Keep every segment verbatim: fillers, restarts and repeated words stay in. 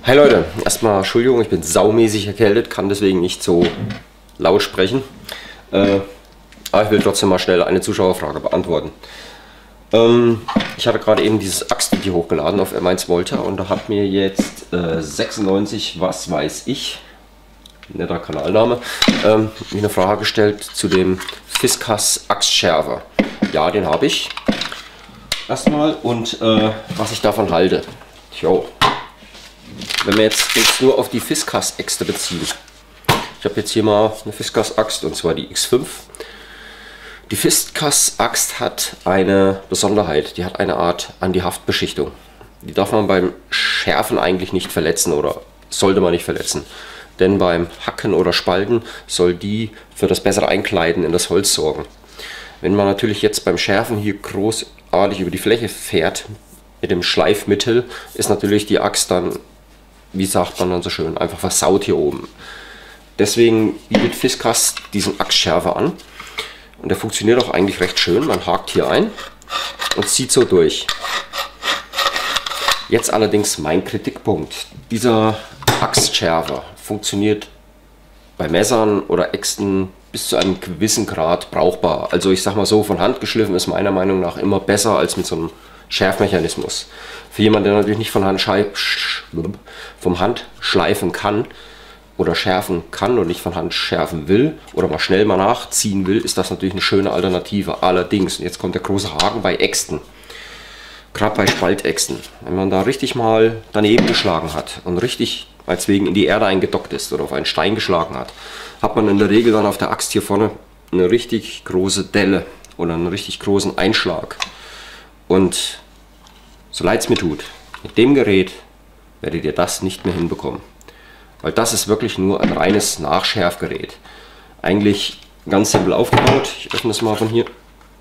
Hi Leute, erstmal Entschuldigung, ich bin saumäßig erkältet, kann deswegen nicht so laut sprechen. Äh, aber ich will trotzdem mal schnell eine Zuschauerfrage beantworten. Ähm, ich hatte gerade eben dieses Axt-Video hochgeladen auf M eins Volta und da hat mir jetzt äh, sechsundneunzig, was weiß ich, netter Kanalname, ähm, mir eine Frage gestellt zu dem Fiskars Axtschärfer. Ja, den habe ich. Erstmal und äh, was ich davon halte. Jo. Wenn wir jetzt uns nur auf die Fiskars Äxte beziehen. Ich habe jetzt hier mal eine Fiskars Axt und zwar die X fünf. Die Fiskars Axt hat eine Besonderheit, die hat eine Art Anti-Haft-Beschichtung. Die darf man beim Schärfen eigentlich nicht verletzen oder sollte man nicht verletzen. Denn beim Hacken oder Spalten soll die für das bessere Einkleiden in das Holz sorgen. Wenn man natürlich jetzt beim Schärfen hier großartig über die Fläche fährt mit dem Schleifmittel, ist natürlich die Axt dann, wie sagt man dann so schön, einfach versaut hier oben. Deswegen bietet Fiskars diesen Axtschärfer an. Und der funktioniert auch eigentlich recht schön. Man hakt hier ein und zieht so durch. Jetzt allerdings mein Kritikpunkt. Dieser Axtschärfer funktioniert bei Messern oder Äxten bis zu einem gewissen Grad brauchbar. Also ich sag mal so, von Hand geschliffen ist meiner Meinung nach immer besser als mit so einem Schärfmechanismus. Für jemanden, der natürlich nicht von Hand, vom Hand schleifen kann oder schärfen kann und nicht von Hand schärfen will oder mal schnell mal nachziehen will, ist das natürlich eine schöne Alternative. Allerdings, und jetzt kommt der große Haken bei Äxten, gerade bei Spaltäxten, wenn man da richtig mal daneben geschlagen hat und richtig als wegen in die Erde eingedockt ist oder auf einen Stein geschlagen hat, hat man in der Regel dann auf der Axt hier vorne eine richtig große Delle oder einen richtig großen Einschlag. Und so leid es mir tut, mit dem Gerät werdet ihr das nicht mehr hinbekommen. Weil das ist wirklich nur ein reines Nachschärfgerät. Eigentlich ganz simpel aufgebaut. Ich öffne es mal von hier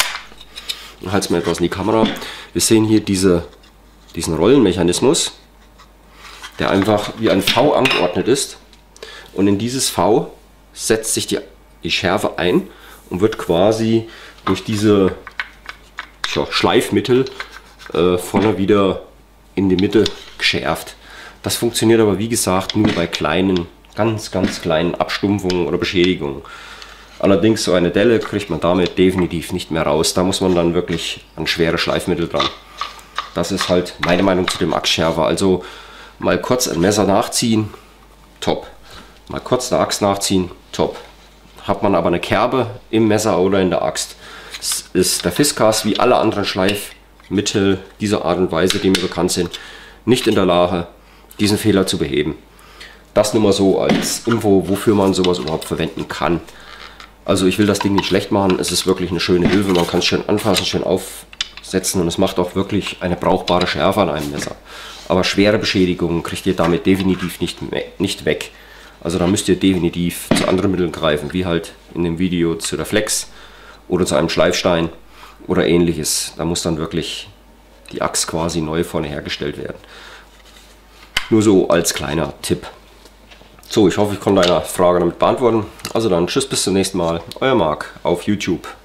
und halte es mal etwas in die Kamera. Wir sehen hier diese, diesen Rollenmechanismus, der einfach wie ein V angeordnet ist. Und in dieses V setzt sich die, die Schärfe ein und wird quasi durch diese ja, Schleifmittel äh, vorne wieder in die Mitte geschärft. Das funktioniert aber wie gesagt nur bei kleinen, ganz ganz kleinen Abstumpfungen oder Beschädigungen. Allerdings so eine Delle kriegt man damit definitiv nicht mehr raus. Da muss man dann wirklich an schwere Schleifmittel dran. Das ist halt meine Meinung zu dem Axtschärfer. Also mal kurz ein Messer nachziehen, top. Mal kurz eine Axt nachziehen, top. Hat man aber eine Kerbe im Messer oder in der Axt, ist der Fiskars wie alle anderen Schleifmittel dieser Art und Weise, die mir bekannt sind, nicht in der Lage, diesen Fehler zu beheben. Das nur mal so als Info, wofür man sowas überhaupt verwenden kann. Also ich will das Ding nicht schlecht machen, es ist wirklich eine schöne Hilfe, man kann es schön anfassen, schön aufsetzen und es macht auch wirklich eine brauchbare Schärfe an einem Messer. Aber schwere Beschädigungen kriegt ihr damit definitiv nicht, mehr, nicht weg. Also da müsst ihr definitiv zu anderen Mitteln greifen, wie halt in dem Video zu der Flex oder zu einem Schleifstein oder ähnliches. Da muss dann wirklich die Axt quasi neu vorne hergestellt werden. Nur so als kleiner Tipp. So, ich hoffe, ich konnte deine Frage damit beantworten. Also dann, tschüss, bis zum nächsten Mal. Euer Marc auf YouTube.